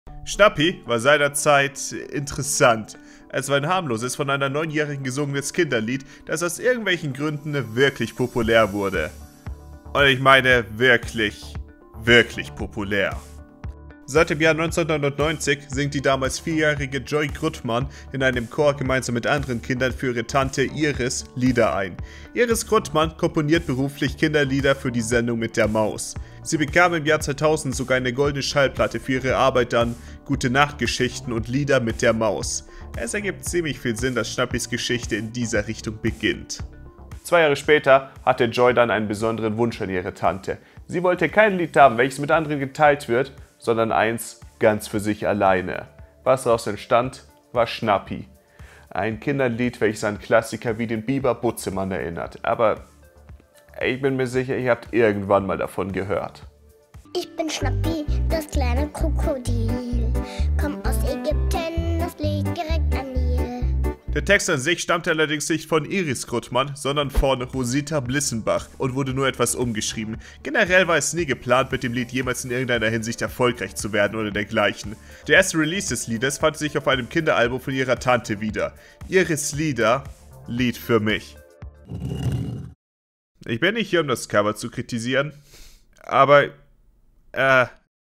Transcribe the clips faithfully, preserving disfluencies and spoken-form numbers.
Schnappi war seinerzeit interessant. Es war ein harmloses, von einer Neunjährigen gesungenes Kinderlied, das aus irgendwelchen Gründen wirklich populär wurde. Und ich meine wirklich, wirklich populär. Seit dem Jahr neunzehnhundertneunundneunzig singt die damals vierjährige Joy Gruttmann in einem Chor gemeinsam mit anderen Kindern für ihre Tante Iris Lieder ein. Iris Gruttmann komponiert beruflich Kinderlieder für die Sendung mit der Maus. Sie bekam im Jahr zweitausend sogar eine goldene Schallplatte für ihre Arbeit an Gute-Nacht-Geschichten und Lieder mit der Maus. Es ergibt ziemlich viel Sinn, dass Schnappis Geschichte in dieser Richtung beginnt. Zwei Jahre später hatte Joy dann einen besonderen Wunsch an ihre Tante. Sie wollte kein Lied haben, welches mit anderen geteilt wird, sondern eins ganz für sich alleine. Was daraus entstand, war Schnappi. Ein Kinderlied, welches an Klassiker wie den Biber Butzemann erinnert. Aber ich bin mir sicher, ihr habt irgendwann mal davon gehört. Ich bin Schnappi, das kleine Krokodil. Komm aus Ägypten, das liegt direkt an Nil. Der Text an sich stammte allerdings nicht von Iris Gruttmann, sondern von Rosita Blissenbach und wurde nur etwas umgeschrieben. Generell war es nie geplant, mit dem Lied jemals in irgendeiner Hinsicht erfolgreich zu werden oder dergleichen. Der erste Release des Liedes fand sich auf einem Kinderalbum von ihrer Tante wieder. Iris Lieder, Lied für mich. Ich bin nicht hier, um das Cover zu kritisieren, aber, äh...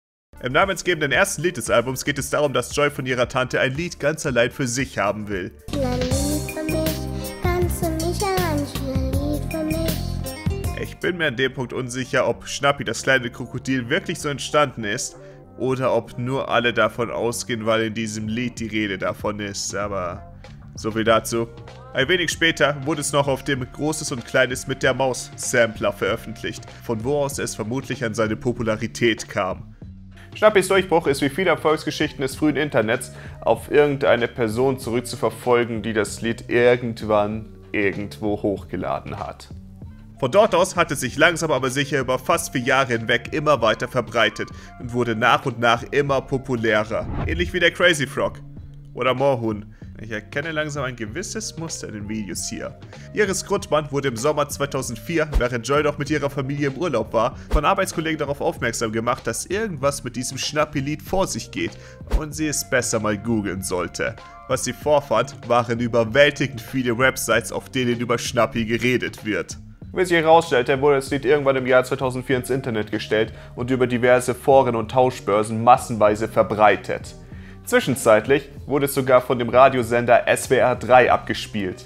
im namensgebenden ersten Lied des Albums geht es darum, dass Joy von ihrer Tante ein Lied ganz allein für sich haben will. Ein Lied für mich, ganz für mich allein, ein Lied für mich. Ich bin mir an dem Punkt unsicher, ob Schnappi, das kleine Krokodil, wirklich so entstanden ist oder ob nur alle davon ausgehen, weil in diesem Lied die Rede davon ist, aber so viel dazu. Ein wenig später wurde es noch auf dem Großes und Kleines mit der Maus Sampler veröffentlicht, von wo aus es vermutlich an seine Popularität kam. Schnappis Durchbruch ist wie viele Erfolgsgeschichten des frühen Internets auf irgendeine Person zurückzuverfolgen, die das Lied irgendwann irgendwo hochgeladen hat. Von dort aus hat es sich langsam aber sicher über fast vier Jahre hinweg immer weiter verbreitet und wurde nach und nach immer populärer. Ähnlich wie der Crazy Frog oder Moorhuhn. Ich erkenne langsam ein gewisses Muster in den Videos hier. Iris Gruttmann wurde im Sommer zweitausendvier, während Joy noch mit ihrer Familie im Urlaub war, von Arbeitskollegen darauf aufmerksam gemacht, dass irgendwas mit diesem Schnappi-Lied vor sich geht und sie es besser mal googeln sollte. Was sie vorfand, waren überwältigend viele Websites, auf denen über Schnappi geredet wird. Wie sich herausstellte, wurde das Lied irgendwann im Jahr zweitausendvier ins Internet gestellt und über diverse Foren und Tauschbörsen massenweise verbreitet. Zwischenzeitlich wurde es sogar von dem Radiosender S W R drei abgespielt.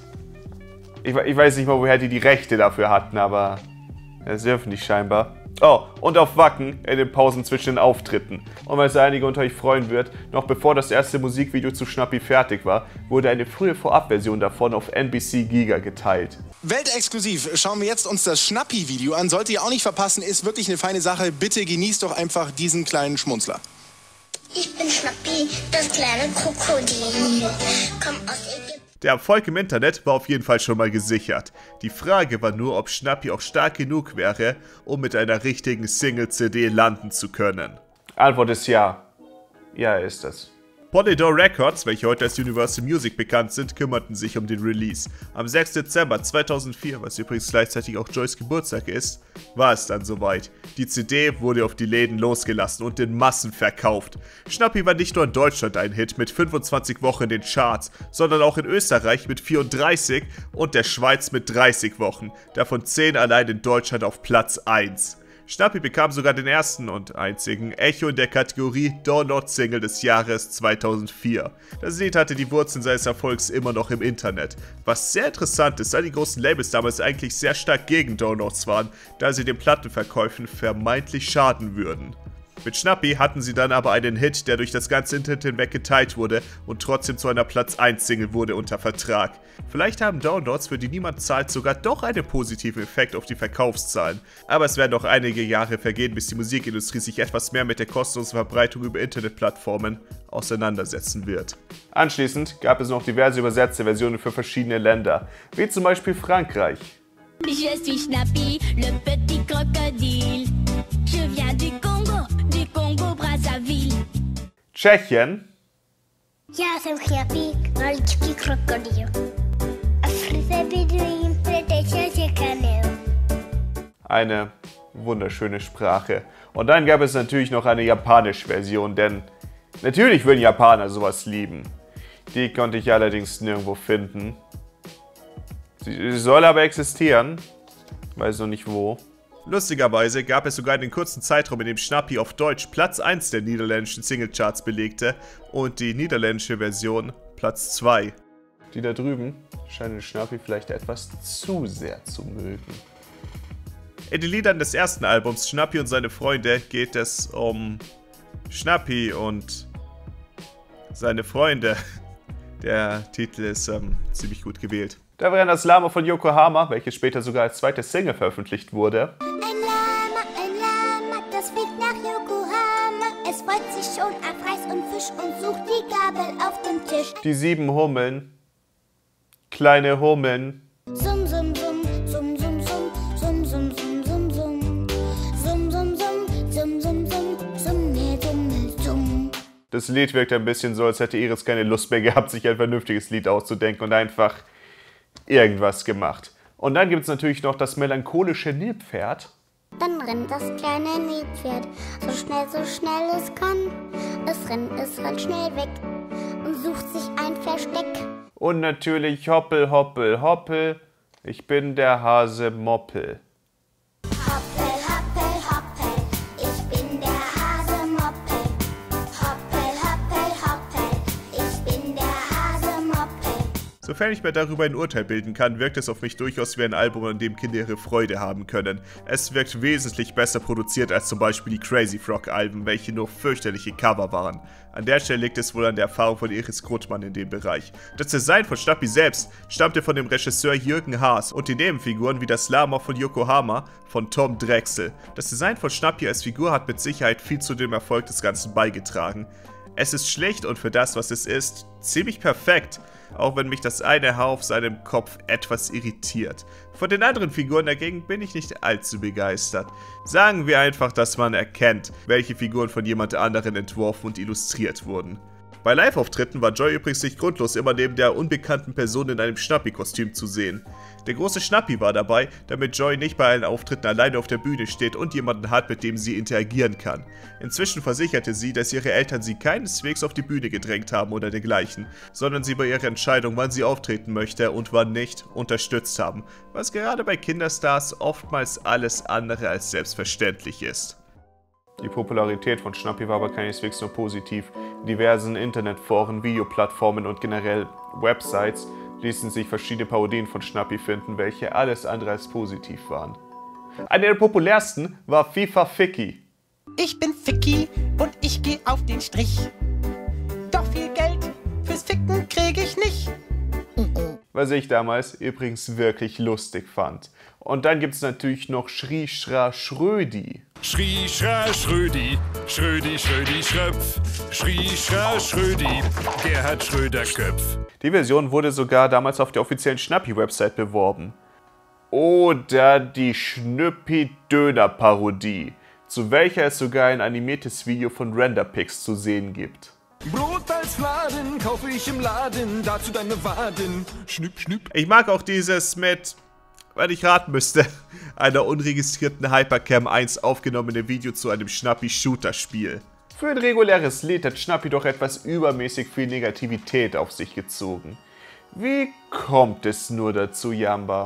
Ich, ich weiß nicht mal, woher die die Rechte dafür hatten, aber es dürfen die scheinbar. Oh, und auf Wacken in den Pausen zwischen den Auftritten. Und weil es einige unter euch freuen wird, noch bevor das erste Musikvideo zu Schnappi fertig war, wurde eine frühe Vorabversion davon auf N B C Giga geteilt. Weltexklusiv schauen wir jetzt uns das Schnappi-Video an. Sollte ihr auch nicht verpassen, ist wirklich eine feine Sache. Bitte genießt doch einfach diesen kleinen Schmunzler. Ich bin Schnappi, das kleine Krokodil. Komm aus Ägypten. Der Erfolg im Internet war auf jeden Fall schon mal gesichert. Die Frage war nur, ob Schnappi auch stark genug wäre, um mit einer richtigen Single-C D landen zu können. Antwort ist ja. Ja, ist es. Polydor Records, welche heute als Universal Music bekannt sind, kümmerten sich um den Release. Am sechsten Dezember zweitausendvier, was übrigens gleichzeitig auch Joys Geburtstag ist, war es dann soweit. Die C D wurde auf die Läden losgelassen und in Massen verkauft. Schnappi war nicht nur in Deutschland ein Hit mit fünfundzwanzig Wochen in den Charts, sondern auch in Österreich mit vierunddreißig und der Schweiz mit dreißig Wochen, davon zehn allein in Deutschland auf Platz eins. Schnappi bekam sogar den ersten und einzigen Echo in der Kategorie Download-Single des Jahres zweitausendvier. Das Lied hatte die Wurzeln seines Erfolgs immer noch im Internet. Was sehr interessant ist, da die großen Labels damals eigentlich sehr stark gegen Downloads waren, da sie den Plattenverkäufen vermeintlich schaden würden. Mit Schnappi hatten sie dann aber einen Hit, der durch das ganze Internet hinweg geteilt wurde und trotzdem zu einer Platz eins Single wurde unter Vertrag. Vielleicht haben Downloads, für die niemand zahlt, sogar doch einen positiven Effekt auf die Verkaufszahlen. Aber es werden noch einige Jahre vergehen, bis die Musikindustrie sich etwas mehr mit der kostenlosen Verbreitung über Internetplattformen auseinandersetzen wird. Anschließend gab es noch diverse übersetzte Versionen für verschiedene Länder, wie zum Beispiel Frankreich. Je suis Schnappi, le petit crocodile. Je viens du Congo, du Congo Brazzaville. Tschechien. Ja jsem Schnappi, maličký krokodil. A v Africe bydlím, protože se kanel. Eine wunderschöne Sprache. Und dann gab es natürlich noch eine japanische Version, denn Natürlich würden Japaner sowas lieben. Die konnte ich allerdings nirgendwo finden. Sie soll aber existieren. Weiß noch nicht wo. Lustigerweise gab es sogar einen kurzen Zeitraum, in dem Schnappi auf Deutsch Platz eins der niederländischen Singlecharts belegte und die niederländische Version Platz zwei. Die da drüben scheinen Schnappi vielleicht etwas zu sehr zu mögen. In den Liedern des ersten Albums Schnappi und seine Freunde geht es um Schnappi und seine Freunde. Der Titel ist ähm, ziemlich gut gewählt. Da wäre das Lama von Yokohama, welches später sogar als zweite Single veröffentlicht wurde. Ein Lama, ein Lama, das fliegt nach Yokohama. Es freut sich schon auf Reis und Fisch und sucht die Gabel auf dem Tisch. Die sieben Hummeln. Kleine Hummeln. Sum, sum, sum, sum, sum, sum, sum, sum, sum, sum, sum. Sum, sum, sum, sum, sum, sum, summel, summel, sum. Das Lied wirkt ein bisschen so, als hätte Iris keine Lust mehr gehabt, sich ein vernünftiges Lied auszudenken und einfach irgendwas gemacht. Und dann gibt es natürlich noch das melancholische Nilpferd. Dann rennt das kleine Nilpferd so schnell, so schnell es kann. Es rennt, es rennt schnell weg und sucht sich ein Versteck. Und natürlich Hoppel, Hoppel, Hoppel, ich bin der Hase Moppel. Hoppel, hoppel, hoppel, ich bin der Hase Moppel. Hoppel, hoppel, hoppel, ich bin der Hase Moppel. Sofern ich mir darüber ein Urteil bilden kann, wirkt es auf mich durchaus wie ein Album, an dem Kinder ihre Freude haben können. Es wirkt wesentlich besser produziert als zum Beispiel die Crazy Frog Alben, welche nur fürchterliche Cover waren. An der Stelle liegt es wohl an der Erfahrung von Iris Grothmann in dem Bereich. Das Design von Schnappi selbst stammte von dem Regisseur Jürgen Haas und die Nebenfiguren wie das Lama von Yokohama von Tom Drexel. Das Design von Schnappi als Figur hat mit Sicherheit viel zu dem Erfolg des Ganzen beigetragen. Es ist schlicht und für das, was es ist, ziemlich perfekt, auch wenn mich das eine Haar auf seinem Kopf etwas irritiert. Von den anderen Figuren dagegen bin ich nicht allzu begeistert. Sagen wir einfach, dass man erkennt, welche Figuren von jemand anderen entworfen und illustriert wurden. Bei Live-Auftritten war Joy übrigens nicht grundlos immer neben der unbekannten Person in einem Schnappi-Kostüm zu sehen. Der große Schnappi war dabei, damit Joy nicht bei allen Auftritten alleine auf der Bühne steht und jemanden hat, mit dem sie interagieren kann. Inzwischen versicherte sie, dass ihre Eltern sie keineswegs auf die Bühne gedrängt haben oder dergleichen, sondern sie bei ihrer Entscheidung, wann sie auftreten möchte und wann nicht, unterstützt haben, was gerade bei Kinderstars oftmals alles andere als selbstverständlich ist. Die Popularität von Schnappi war aber keineswegs nur positiv. In diversen Internetforen, Videoplattformen und generell Websites ließen sich verschiedene Parodien von Schnappi finden, welche alles andere als positiv waren. Eine der populärsten war FIFA Ficky. Ich bin Ficky und ich geh auf den Strich. Doch viel Geld fürs Ficken krieg ich nicht. Was ich damals übrigens wirklich lustig fand. Und dann gibt es natürlich noch Schri Schra Schrödi. Schri Schra Schrödi, Schrödi Schrödi Schröpf, Schri Schra Schrödi, Gerhard Schröder Köpf. Die Version wurde sogar damals auf der offiziellen Schnappi-Website beworben. Oder die Schnüppi-Döner-Parodie, zu welcher es sogar ein animiertes Video von Renderpix zu sehen gibt. Brot als Fladen kaufe ich im Laden, dazu deine Waden. Schnipp, schnipp. Ich mag auch dieses mit, wenn ich raten müsste, einer unregistrierten Hypercam eins aufgenommene Video zu einem Schnappi-Shooter-Spiel. Für ein reguläres Lied hat Schnappi doch etwas übermäßig viel Negativität auf sich gezogen. Wie kommt es nur dazu, Jamba?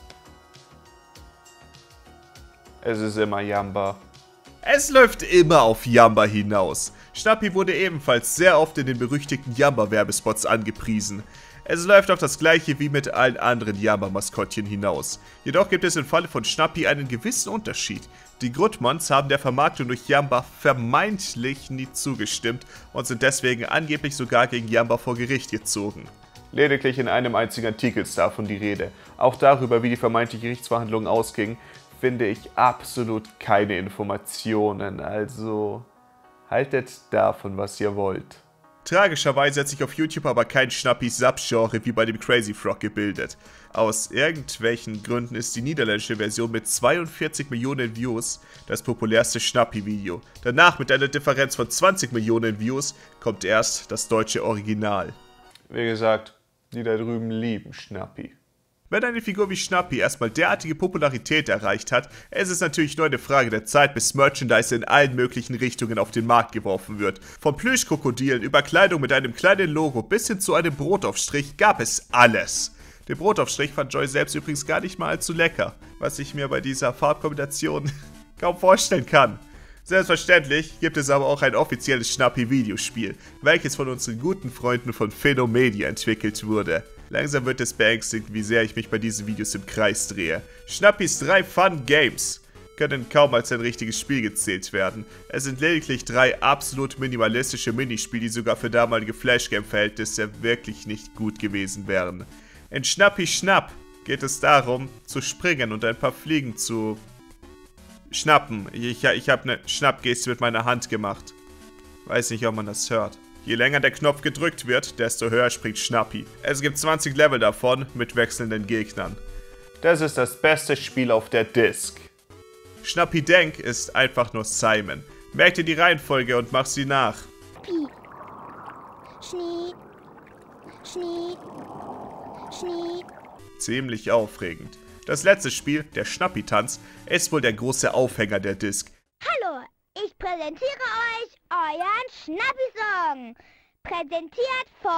Es ist immer Jamba. Es läuft immer auf Jamba hinaus. Schnappi wurde ebenfalls sehr oft in den berüchtigten Jamba-Werbespots angepriesen. Es läuft auf das gleiche wie mit allen anderen Jamba-Maskottchen hinaus. Jedoch gibt es im Falle von Schnappi einen gewissen Unterschied. Die Grothmanns haben der Vermarktung durch Jamba vermeintlich nie zugestimmt und sind deswegen angeblich sogar gegen Jamba vor Gericht gezogen. Lediglich in einem einzigen Artikel ist davon die Rede. Auch darüber, wie die vermeintliche Gerichtsverhandlungen ausgingen, finde ich absolut keine Informationen. Also haltet davon, was ihr wollt. Tragischerweise hat sich auf YouTube aber kein Schnappi-Sub-Genre wie bei dem Crazy Frog gebildet. Aus irgendwelchen Gründen ist die niederländische Version mit zweiundvierzig Millionen Views das populärste Schnappi-Video. Danach mit einer Differenz von zwanzig Millionen Views kommt erst das deutsche Original. Wie gesagt, die da drüben lieben Schnappi. Wenn eine Figur wie Schnappi erstmal derartige Popularität erreicht hat, ist es natürlich nur eine Frage der Zeit, bis Merchandise in allen möglichen Richtungen auf den Markt geworfen wird. Von Plüschkrokodilen über Kleidung mit einem kleinen Logo bis hin zu einem Brotaufstrich gab es alles. Den Brotaufstrich fand Joy selbst übrigens gar nicht mal allzu lecker, was ich mir bei dieser Farbkombination kaum vorstellen kann. Selbstverständlich gibt es aber auch ein offizielles Schnappi-Videospiel, welches von unseren guten Freunden von Phenomedia entwickelt wurde. Langsam wird es beängstigend, wie sehr ich mich bei diesen Videos im Kreis drehe. Schnappis drei Fun Games können kaum als ein richtiges Spiel gezählt werden. Es sind lediglich drei absolut minimalistische Minispiele, die sogar für damalige Flashgame-Verhältnisse wirklich nicht gut gewesen wären. In Schnappi Schnapp geht es darum, zu springen und ein paar Fliegen zu schnappen. Ich, ich habe eine Schnappgeste mit meiner Hand gemacht. Weiß nicht, ob man das hört. Je länger der Knopf gedrückt wird, desto höher springt Schnappi. Es gibt zwanzig Level davon mit wechselnden Gegnern. Das ist das beste Spiel auf der Disc. Schnappi Denk ist einfach nur Simon. Merk dir die Reihenfolge und mach sie nach. Pi. Schnie. Schnie. Schnie. Ziemlich aufregend. Das letzte Spiel, der Schnappi-Tanz, ist wohl der große Aufhänger der Disc. Hallo, ich präsentiere euch euren Schnappi-Song. Präsentiert von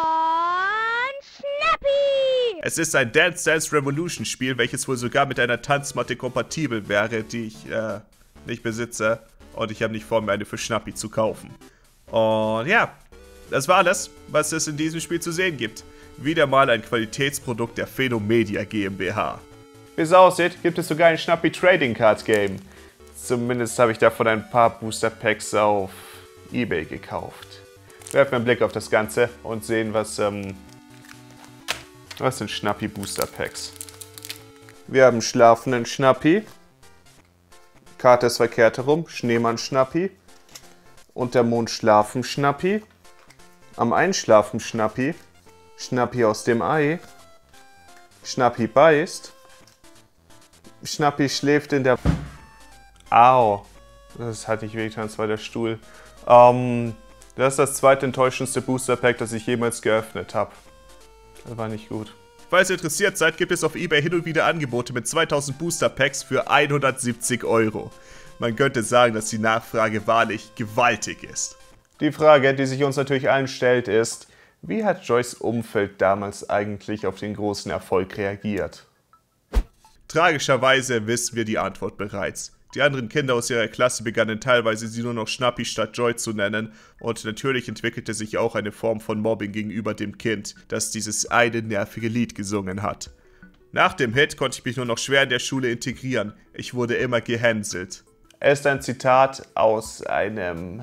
Schnappi. Es ist ein Dance Dance Revolution Spiel, welches wohl sogar mit einer Tanzmatte kompatibel wäre, die ich äh, nicht besitze. Und ich habe nicht vor, mir eine für Schnappi zu kaufen. Und ja, das war alles, was es in diesem Spiel zu sehen gibt. Wieder mal ein Qualitätsprodukt der Phenomedia GmbH. Wie es aussieht, gibt es sogar ein Schnappi Trading Card Game. Zumindest habe ich davon ein paar Booster Packs auf eBay gekauft. Werfen wir einen Blick auf das Ganze und sehen, was, ähm, was sind Schnappi Booster Packs. Wir haben schlafenden Schnappi. Karte ist verkehrt herum. Schneemann Schnappi. Unter Mond schlafen Schnappi. Am Einschlafen Schnappi. Schnappi aus dem Ei. Schnappi beißt. Schnappi schläft in der... Au. Das hatte ich wehgetan, das war der Stuhl. Ähm, das ist das zweite enttäuschendste Booster Pack, das ich jemals geöffnet habe. Das war nicht gut. Falls ihr interessiert seid, gibt es auf eBay hin und wieder Angebote mit zweitausend Booster Packs für hundertsiebzig Euro. Man könnte sagen, dass die Nachfrage wahrlich gewaltig ist. Die Frage, die sich uns natürlich allen stellt, ist, wie hat Joys Umfeld damals eigentlich auf den großen Erfolg reagiert? Tragischerweise wissen wir die Antwort bereits. Die anderen Kinder aus ihrer Klasse begannen teilweise sie nur noch Schnappi statt Joy zu nennen und natürlich entwickelte sich auch eine Form von Mobbing gegenüber dem Kind, das dieses eine nervige Lied gesungen hat. Nach dem Hit konnte ich mich nur noch schwer in der Schule integrieren. Ich wurde immer gehänselt. Es ist ein Zitat aus einem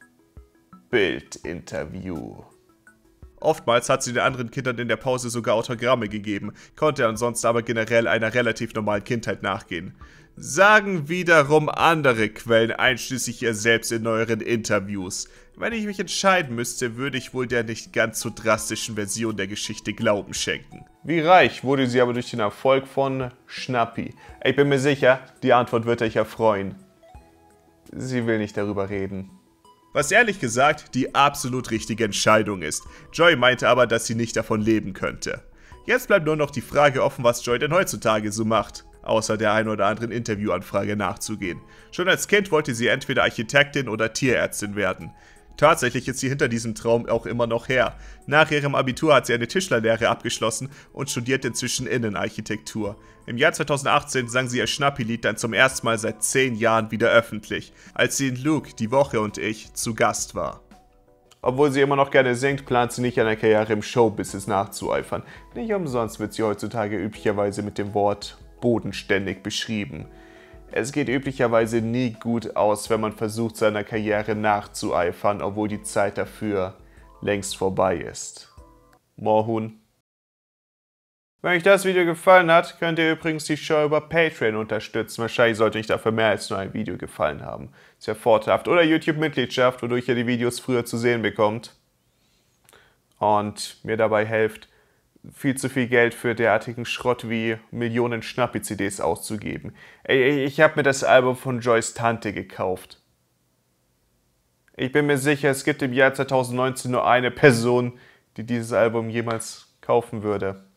Bildinterview. Oftmals hat sie den anderen Kindern in der Pause sogar Autogramme gegeben, konnte ansonsten aber generell einer relativ normalen Kindheit nachgehen. Sagen wiederum andere Quellen, einschließlich ihr selbst in neueren Interviews. Wenn ich mich entscheiden müsste, würde ich wohl der nicht ganz so drastischen Version der Geschichte Glauben schenken. Wie reich wurde sie aber durch den Erfolg von Schnappi? Ich bin mir sicher, die Antwort wird euch erfreuen. Sie will nicht darüber reden. Was ehrlich gesagt die absolut richtige Entscheidung ist. Joy meinte aber, dass sie nicht davon leben könnte. Jetzt bleibt nur noch die Frage offen, was Joy denn heutzutage so macht, außer der ein oder anderen Interviewanfrage nachzugehen. Schon als Kind wollte sie entweder Architektin oder Tierärztin werden. Tatsächlich ist sie hinter diesem Traum auch immer noch her. Nach ihrem Abitur hat sie eine Tischlerlehre abgeschlossen und studiert inzwischen Innenarchitektur. Im Jahr zweitausendachtzehn sang sie ihr Schnappi-Lied dann zum ersten Mal seit zehn Jahren wieder öffentlich, als sie in Luke, die Woche und ich zu Gast war. Obwohl sie immer noch gerne singt, plant sie nicht einer Karriere im Showbusiness nachzueifern. Nicht umsonst wird sie heutzutage üblicherweise mit dem Wort bodenständig beschrieben. Es geht üblicherweise nie gut aus, wenn man versucht, seiner Karriere nachzueifern, obwohl die Zeit dafür längst vorbei ist. Moorhuhn. Wenn euch das Video gefallen hat, könnt ihr übrigens die Show über Patreon unterstützen. Wahrscheinlich sollte euch dafür mehr als nur ein Video gefallen haben. Ist ja vorteilhaft. Oder YouTube-Mitgliedschaft, wodurch ihr die Videos früher zu sehen bekommt. Und mir dabei helft, viel zu viel Geld für derartigen Schrott wie Millionen Schnappi-C Ds auszugeben. Ey, ich habe mir das Album von Joys Tante gekauft. Ich bin mir sicher, es gibt im Jahr zweitausendneunzehn nur eine Person, die dieses Album jemals kaufen würde.